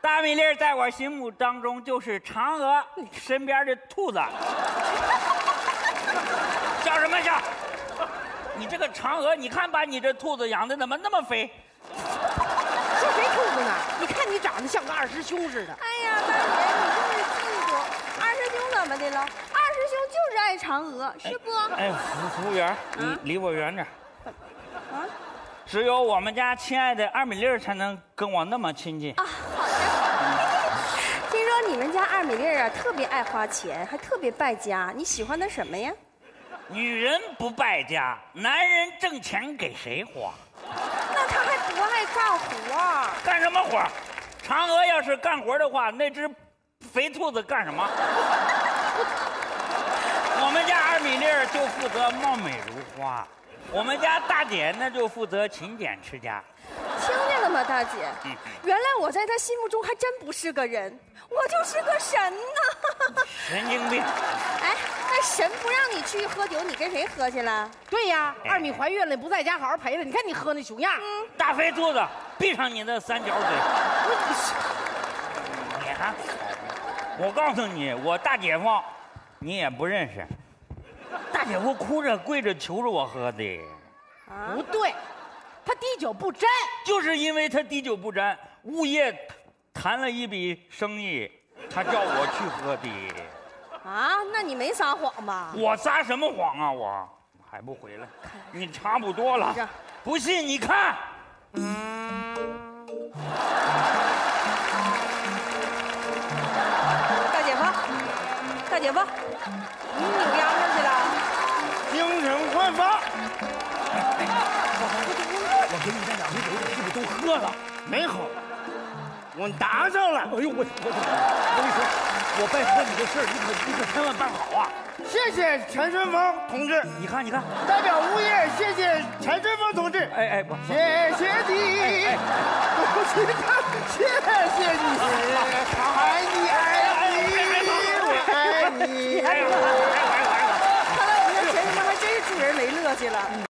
大米粒在我心目当中就是嫦娥身边的兔子。笑什么笑？你这个嫦娥，你看把你这兔子养的怎么那么肥？ 说谁兔子呢？你看你长得像个二师兄似的。 哎呀，大姐，你就是嫉妒。二师兄怎么的了？二师兄就是爱嫦娥，是不？ 哎，服务员，你离我远点。啊？只有我们家亲爱的二米粒才能跟我那么亲近。 啊，好的。听说你们家二米粒啊，特别爱花钱，还特别败家。你喜欢他什么呀？ 女人不败家，男人挣钱给谁花？ 那他还不爱干活。 干什么活？嫦娥要是干活的话，那只肥兔子干什么？我们家二米粒就负责貌美如花，我们家大姐呢就负责勤俭持家。 听见了吗，大姐？原来我在他心目中还真不是个人，我就是个神呐！ 神经病！ 哎，那神不让你去喝酒，你跟谁喝去了？ 对呀，二米怀孕了，不在家好好陪着。你看你喝那熊样。 大肥兔子，闭上你的三角嘴！你还好？我告诉你，我大姐夫，你也不认识。大姐夫哭着跪着求着我喝的。 不对，他滴酒不沾。 就是因为他滴酒不沾，物业谈了一笔生意，他叫我去喝的。 啊，那你没撒谎吧？ 我撒什么谎啊？我还不回来？你差不多了。不信你看。 大姐夫，大姐夫，你扭秧歌去了？ 精神焕发。 我给你那两瓶酒，你是不是都喝了？ 没喝，我拿上了。 哎呦我跟你说，我拜托你的事儿，你可千万办好啊！ 谢谢陈春风同志。 你看， 代表物业谢谢陈春风同志。 哎， 谢谢你，我知道，谢谢你，爱你爱你，我爱你。 看来我们家陈什么还真是助人为乐去了。